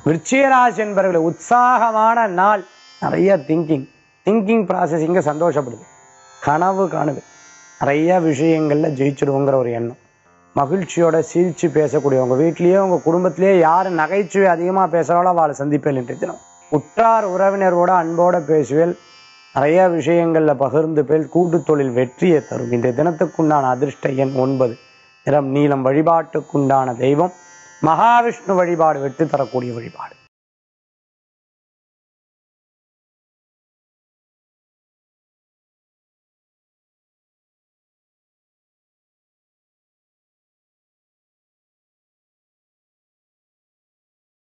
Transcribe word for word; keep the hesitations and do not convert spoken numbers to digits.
விருச்சிகராசி என்பவர்களை உற்சாகமான நாள். நிறைய திங்கிங் திங்கிங் ப்ராசஸிங்க சந்தோஷப்படுது. கனவு காணுது. நிறைய விஷயங்கள்ல ஜெயிச்சிடுவோங்கிற ஒரு எண்ணம். மகிழ்ச்சியோட சிரிச்சு பேசக்கூடிய உங்க வீட்லயே உங்க குடும்பத்திலேயே யாரு நகைச்சுவை அதிகமா பேசுறாளோ அவளை சந்திப்பேன் இன்றைய தினம். உற்றார் உறவினரோட அன்போட பேசுவேல். நிறைய விஷயங்கள்ல பகிர்ந்து பேல். கூட்டு தொழில் வெற்றியை தரும். இன்றைய தினத்துக்குண்டான அதிர்ஷ்ட எண் ஒன்பது. நிறம் நீலம். வழிபாட்டுக்குண்டான தெய்வம் மகாவிஷ்ணு வழிபாடு வெற்றி தரக்கூடிய வழிபாடு.